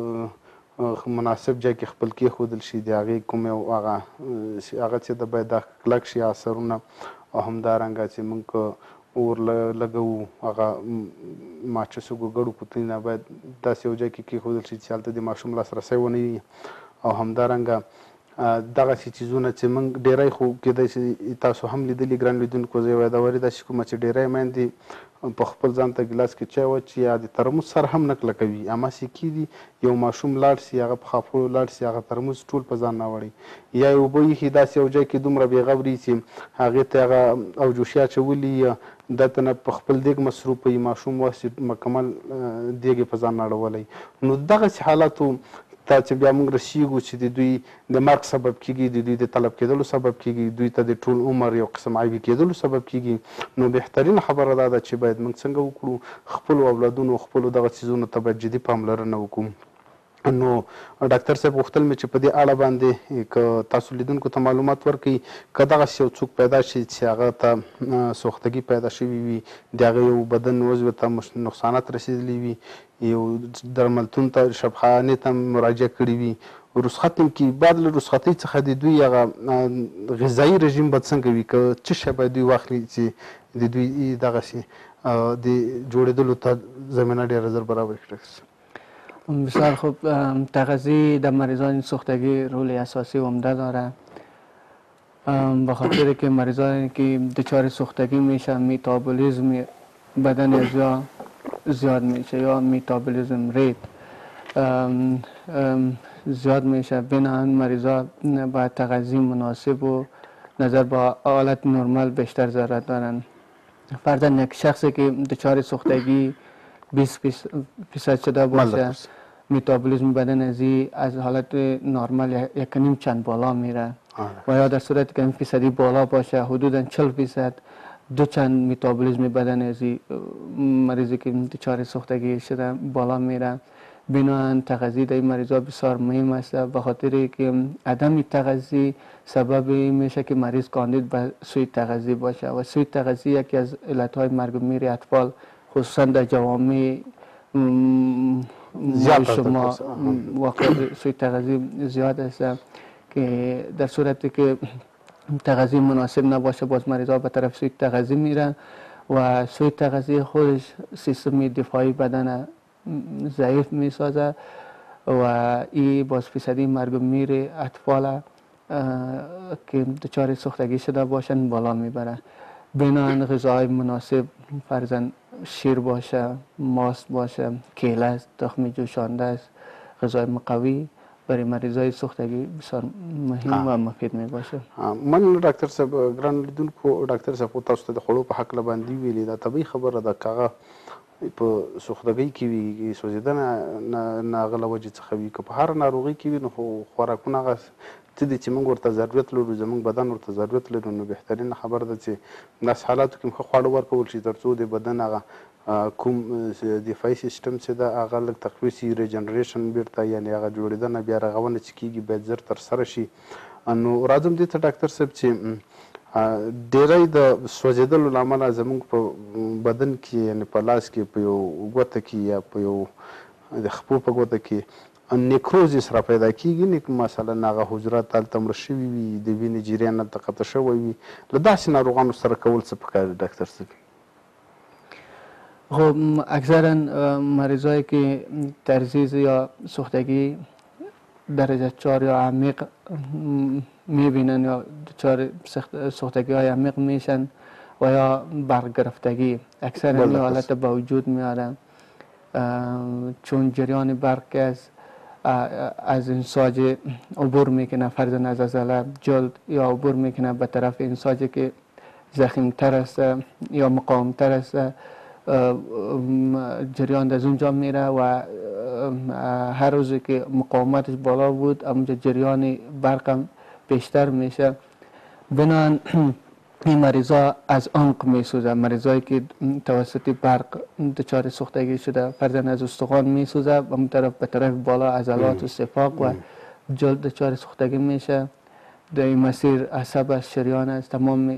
مناسب ځای کې خپل کېښودل شي، د هغې کوم یو هغه چې ده باید دا کلک شي اثرونه، او همدارنګه چې موږ اور لګوو هغه ماچسو ګوګړو کوتلونه باید داسې یو ځای کې کېښودل شي چې هلته د ماشوم لاسرسی ونه وي. او همدارنګه دغسې څیزونه چې موږ ډېری خو کېدای شي تاسو هم لیدلي ګران لیدونکو، زه یو یادوري داسې کومه چې ډېری میندې په خپل ځان ته ګیلاس کې چای وچي یا د ترموز سر هم نه کلکوي. هماسې کېږي یو ماشوم لاړ سي، هغه په خاپوړو لاړ سي، هغه ترموز ټول په ځان راوړي، یا یې اوبه ایښي داسې یو ځای کې دومره بېغوري چې هغې ته هغه اوجوشي اچولي، یا دا ته نه په خپل دیګ مصروف وي، ماشوم واسې مکمل دیګ یې په ځان اړولی. نو دغسې حالاتو ته چې بیا موږ رسېږو چې د دوی د مرګ سبب کېږي، د دوی د طلب کېدلو سبب کېږي، دوی ته د ټول عمر یو قسم عیبي کېدلو سبب کېږي. نو بهترینه خبره دا ده چې باید موږ څنګه وکړو، خپلو اولادونو خپلو دغه څیزونو ته باید جدي پاملرنه وکړو. نو ډاکټر صاحب غوښتل مې چې په دې اړه باندې که تاسو لیدونکو ته معلومات ورکړئ، که دغسې یو څوک پیدا شي چې هغه ته سوختګي پیدا شوي وي، د هغه یو بدن عضو ته نقصانات رسېدلي وي، یو درملتون ته شفاخانې ته مراجعه کړې وي، رخصت هم کي، بعد له رخصتۍ څخه د دوی هغه غذایي رژیم به څنګه وي، که څه شی باید دوی واخلي چې د دوی دغسې د جوړېدلو ته زمینه ډېره زر برابر کړي. بسیار خوب. تغذیه در مریضان سوختگی رول اساسی و عمده داره، به خاطر که مریضانی که دچار سوختگی میشه میتابولیزم بدن زیاد میشه یا میتابولیزم ریت زیاد میشه. بنابراین مریضا با تغذیه مناسب و نظر با حالت نرمال بیشتر ضرورت دارند. فرضاً یک شخصی که دچار سوختگی 20% شده باشه، میتابولیزم بدن از حالت نرمال 1.5 چند بالا میره، و یا در صورتی که این فیصدی بالا باشه حدودا 40% 2 چند میتابولیزم بدن مریضی که دچار سوختگی شده بالا میره. بنابراین تغذیه در این مریضا بسیار مهم است، به خاطر که عدم تغذیه سبب میشه که مریض کاندید به سوء تغذیه باشه، و سوء تغذیه یکی از علتهای مرگ و میر اطفال خصوصا در جوامع شما واقع سوء تغذیه زیاد است، که در صورتی که تغذیه مناسب نباشه باز مریضا به طرف سوء تغذیه میرن، و سوء تغذیه خودش سیستم دفاعی بدن ضعیف میسازه، و این باز فیصدی مرگ و میر اطفال که دچار سوختگی شده باشن بالا میبره. بنابراین غذای مناسب فرضاً شیر باشه، ماست باشه، کیله است، تخم جوشانده است، غذای مقوی برای مریضای سوختگی بسیار مهم و مفید می باشه. من ډاکټر صاحب ګران لیدونکو، ډاکټر صاحب تاسو ته د خوړو په حق باندې ویلي دا طبیعي خبره ده، که هغه په سوختګۍ کې وي، سوځېدنه نه هغه له وجې څخه وي، که په هر ناروغۍ کې وي، نو خو خوراکونه هغه څه دي چې موږ ورته ضرورت لرو، زموږ بدن ورته ضرورت لري. نو بهترینه خبره ده چې داسې حالاتو کې ښه خواړه ورکول شي تر څو د بدن هغه کوم دفاعي سیستم چې ده هغه لږ تقویه شي، ریجنریشن بیرته یعنې هغه جوړېدنه بیا رغونه چې کېږي باید زر ترسره شي. نو راځم دې ته ډاکټر صاحب چې ډېری د سوځېدلو له امله زموږ په بدن کې یعنې په لاس کې په یو ګوته کې یا په یو د خپو په ګوته کې نیکروزیس را پیدا کېږي، مثلا هغه حجرات هلته مړه شوي وي، د وینې جریان هلته قطع شوی وي. له داسې ناروغانو سره کول څه پکار دي ډاکټر صاحب؟ خب اکثرا مریضایی که ترزیز یا سوختگی درجه 4 یا عمیق میبینن یا دچار سوختگی های عمیق میشن و یا برگرفتگی، اکثر این حالت به وجود میارن چون جریان برق از از انساج عبور میکنه، فرضاً از عضله جلد، یا عبور میکنه به طرف انساجی که ضخیم‌تر است یا مقاوم‌تر است، جریان از اونجا میره و هر روزی که مقاومتش بالا بود اونجا جریان برقم بیشتر میشه. بنابراین این مریضا از عمق میسوزه. مریضایی که توسط برق دچار سوختگی شده فرضاً از استخوان میسوزه و اون طرف به طرف بالا عضلات و سپاق و جلد دچار سوختگی میشه. در این مسیر عصب از شریان از تمام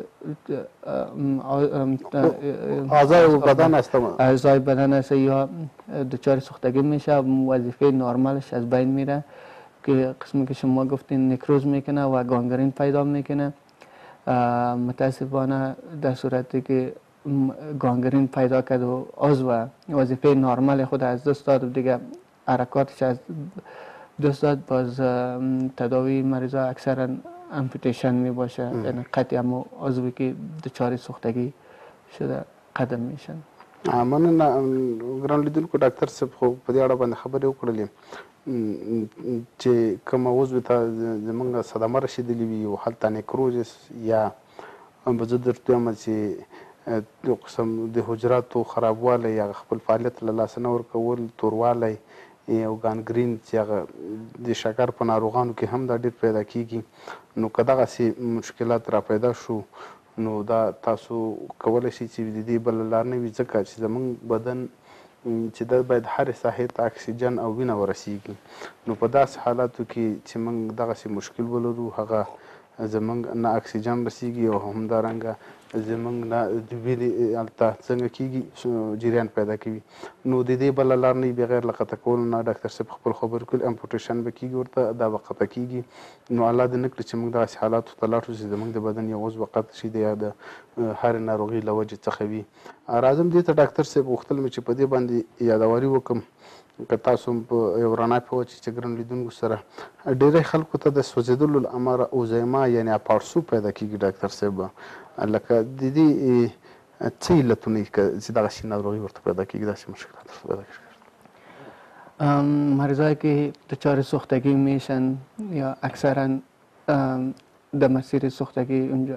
اعضای بدن است یا دچار سوختگی میشه، وظیفه نرمالش از بین میره که قسمی که شما گفتین نکروز میکنه و گانگرین پیدا میکنه. متاسفانه در صورتی که گانگرین پیدا کرد و عضو وظیفه نرمال خود از دست داد و دیگه حرکاتش از دست داد، باز تداوی مریضا اکثرا امپوتیشن می باشه، یعنی قطعی هم عضوی که دچار سوختگی شده قدم میشن. من ګران لیدونکو ډاکټر صاحب خو په دې اړه باندې خبرې وکړلې چې کوم عضو ته زمونږ صدمه رسېدلې وي او هلته نیکروزس یا به زه درته وایم چې یو قسم د حجراتو خرابوالی یا خپل فعالیت له لاسه نه ورکول، توروالی او ګانګرین چې هغه د شکر په ناروغانو کې هم دا ډېر پیدا کیږي. نو که دغسې مشکلات را پیدا شو نو دا تاسو کولی شئ چې د دې بله لار نه وي، ځکه چې زموږ بدن چې دا باید هرې ساحې ته اکسیجن او وینه ورسیږي. نو په داسې حالاتو کې چې موږ دغسې مشکل ولرو، هغه زموږ نه اکسیجن رسیږي او همدارنګه زموږ نه د وینې هلته څنګه کیږي جریان پیدا کوي. نو د دې بله لار نه بغیر له قطع کولو نه ډاکټر صاحب خپل خبرې کړي امپوټیشن به کیږي ورته، دا به قطع کیږي. نو الله دې نه کړي چې موږ دغسې حالاتو ته لاړ شو چې زموږ د بدن یو عضو قطع شي یا د هرې ناروغۍ له وجې څخه وي. راځم دې ته ډاکټر صاحب، غوښتل مې چې په دې باندې یادواري وکړم که تاسو هم په یو رڼا پوه چې ګران لیدونکو سره ډېری خلکو ته د سوځېدلو له امله اوزیما یعنې اپاړسو پیدا کیږي. ډاکټر صاحب لکه د دې څه علتونه دي چې دغسې ناروغي ورته پیدا کیږي، داسې مشکلات ورته پیدا کیږي؟ مریضایی که دچار سوختگی میشن یا اکثرا در مسیر سوختگی اونجا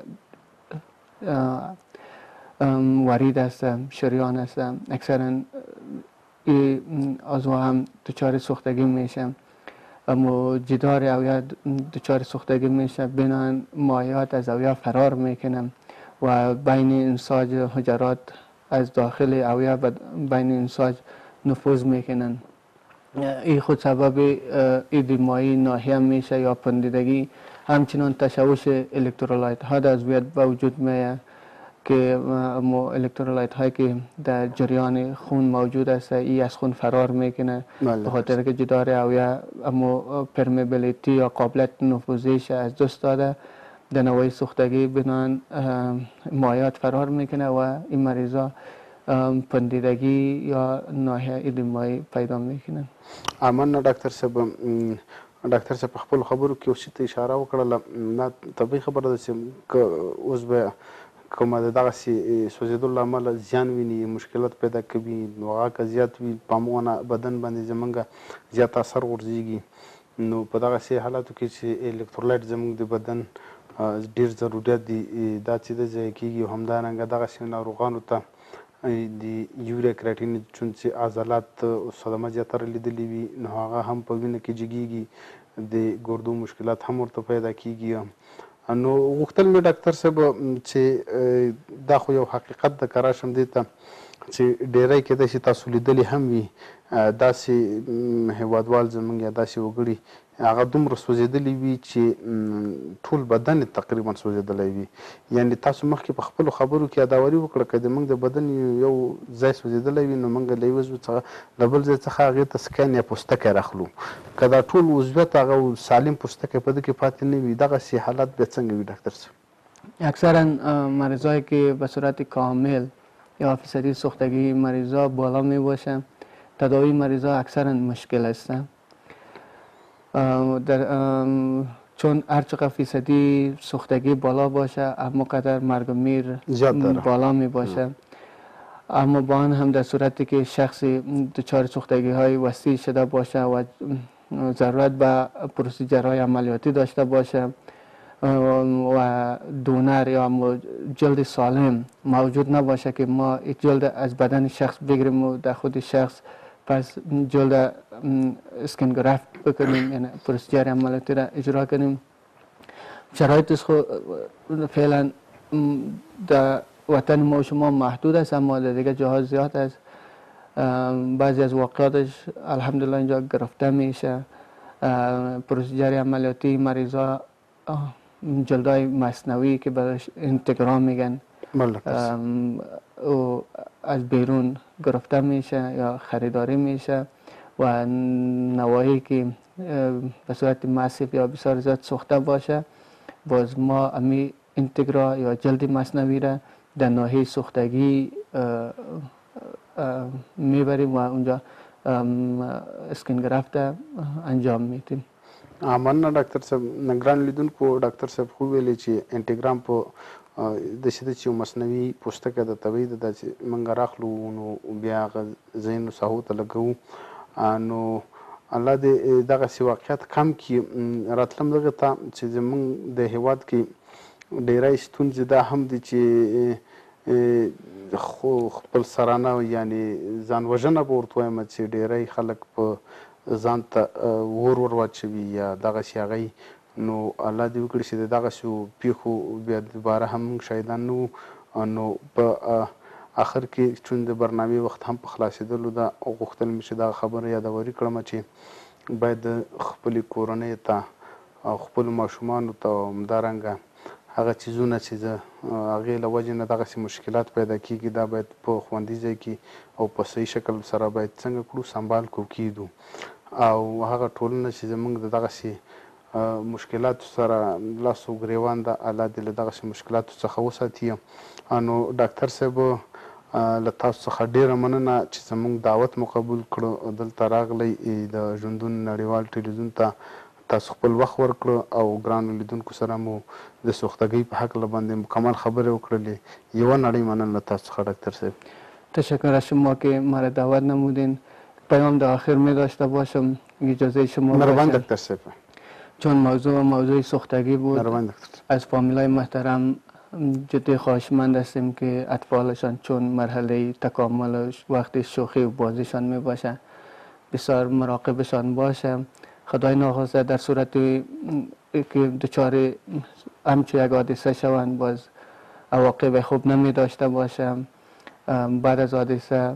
ورید است، شریان است، اکثرا این عضو هم دچار سوختگی میشن. اما جدار اویا دچار سوختگی میشه، بنابراین مایعات از اویا فرار میکنن و بین انساج حجرات از داخل اویا بین انساج نفوذ میکنن. این خود سبب ایدمایی ناحیه میشه یا پندیدگی. همچنان تشوش الکترولایت ها در عضویت به وجود میاد که الکترولایت هایی که در جریان خون موجود است ای از خون فرار میکنه به خاطر که جدار اویا اما پرمیبیلیتی یا قابلیت نفوذیش از دست داده. در نوع سوختگی بنان مایعات فرار میکنه و این مریضا پندیدگی یا ناحیه ایدمایی پیدا میکنن. من ډاکټر صاحب په خپل خبرو کې اوس ته اشاره وکړله، دا طبیعي خبره ده چې اوس به کومه د دغسې سوځېدلو له امله زیان ویني، مشکلات پیدا کوي، نو هغه که زیات وي په همغه بدن باندې زمونږ زیات اثر غورځېږي. نو په دغسې حالاتو کې چې الکترولایت زموږ د بدن ډېر ضرورت دي دا چې د ضایع کېږي او همدارنګه دغسې ناروغانو ته د یوریا کراتین چون چې عضلات صدمه زیاتره لیدلې وي نو هغه هم په وینه کې جګېږي، د ګردو مشکلات هم ورته پیدا کېږي. نو غوښتل مې ډاکټر صاحب چې دا خو یو حقیقت ده، که راشم دې ته چې ډېری کېدای شي تاسو لیدلې هم وي داسې هېوادوال زموږ یا داسې وګړي هغه دومره سوځېدلي وي چې ټول بدن یې تقریبا سوځېدلی وي. یعنې تاسو مخکې په خپلو خبرو کې یادواري وکړه که زموږ د بدن یو ځای سوځېدلی وي نو موږ له یو عضو څخه له بل ځای څخه هغې ته سکین یا پوستکی راخلو. که دا ټول عضویت هغه سالم پوستکی په ده کې پاتې نه وي دغسې حالات بیا څنګه وي ډاکټر صاحب؟ اکثرا مریضایی که به صورت کامل یا فیصدی سوختگی مریضا بالا می باشه، تداوی مریضا اکثرا مشکل است. چون هرچقدر فیصدی سوختگی بالا باشه اما قدر مرگ و میر بالا می باشه. اما با آن هم در صورتی که شخصی دچار سوختگی های وسیع شده باشه و ضرورت به پروسیجرهای عملیاتی داشته باشه و دونر یا جلد سالم موجود نباشه که ما جلد از بدن شخص بگیریم و در خود شخص پس جلد اسکنگرافت بکنیم، یعنی پروسیجر عملیاتی را اجرا کنیم. شرایطش فعلا در وطن ما و شما محدود است، اما در دیگه جاها زیاد است. بعضی از واقعاتش الحمدلله اینجا گرفته میشه. پروسیجر عملیاتی مریضا جلدای مصنوعی که برایش اینتگرام میگن و از بیرون گرفته میشه یا خریداری میشه و نواحی که به صورت ماسیو یا بسیار زیاد سوخته باشه باز ما امی اینتگرا یا جلد مصنوعی را در ناحیه سوختگی میبریم و اونجا اسکنگرافت انجام میدیم. مننه ډاکټر صاحب. ګران لیدونکو ډاکټر صاحب خو ویلې چې انټیګرام په داسې ده چې مصنوعي پوستکی د طبیعي ده چې موږ راخلو نو بیا هغه ځینو ساحو ته لګوو نو الله دې دغسې واقعیت کم کړي. راتلم دغې ته چې زموږ د هیواد کې ډیری ستونزې دا هم دي چې خو خپل سرانه یعنې ځان وژنه به ورته وایم چې ډیری خلک په ځان ته اور واچوي یا دغسې هغوی نو الله دې وکړي چې د دغسې پیښو بیا دوباره هم موږ شاهدان نه وو. نو په آخر کې چون د برنامې وخت هم په خلاصېدلو ده غوښتل مې چې دغه خبره یادوري کړمه چې باید خپلې کورنۍ ته او خپلو ماشومانو ته همدارنګه هغه چیزونه چې د هغې له وجې نه دغسې مشکلات پیدا کېږي دا باید په خوندي ځای کې او په صحیح شکل سره باید څنګه کړو سنبال کړو کېږدو او هغه ټولنه چې زموږ د دغسې مشکلاتو سره لاس و ګریوان ده الله دې له دغسې مشکلاتو څخه وساتي. نو ډاکټر صاحب له تاسو څخه ډیره مننه چې زموږ دعوت مو قبول کړو، دلته راغلی د ژوندون نړیوال ټلویزیون ته تاسو خپل وخت ورکړو او ګرانو لیدونکو سره مو د سوختګۍ په هکله باندې مکمل خبرې وکړلې. یوه نړۍ مننه له تاسو څخه ډاکتر صاحب. تشکر از شما که مرا دعوت نمودین. پیام در آخر می داشته باشم اجازه شما مهربان دکتر صاحب. چون موضوع سوختگی بود مهربان دکتر. از فامیلای محترم جدی خواهشمند هستیم که اطفالشان چون مرحله تکامل وقتی شوخی و بازیشان می باشه بسیار مراقبشان باشه. خدای ناخواسته در صورتی که دچار همچون یک حادثه شوند باز عواقب خوب نمی داشته باشه. بعد از حادثه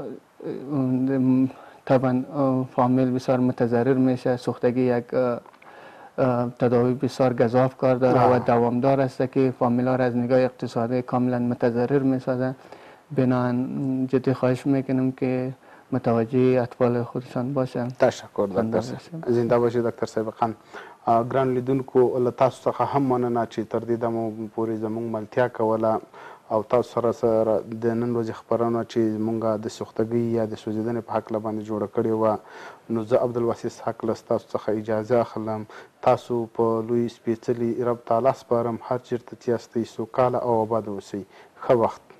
طبعا فامیل بسیار متضرر میشه. سوختگی یک تداوی بسیار گزاف کار داره و دوامدار است که فامیل ها را از نگاه اقتصادی کاملا متضرر میسازه. بنابراین جدی خواهش میکنم که متوجه اطفال خودشان باشن. تشکر دکتر صاحب. زنده باشید دکتر صاحب خان. ګران لیدونکو له تاسو څخه هم مننه چې تر دې دمه پورې زموږ ملتیا کوله او تاسو سره د نن ورځې خپرونه چې مونږ د سوختګۍ یا د سوځېدنې په هکله باندې جوړه کړې وه نو زه عبدالواسع اسحاق له ستاسو څخه اجازه اخلم. تاسو په لوی سپېڅلي رب تعالی سپارم. هر چېرته چې یاستئ سوکاله او آباده اوسئ. ښه وخت.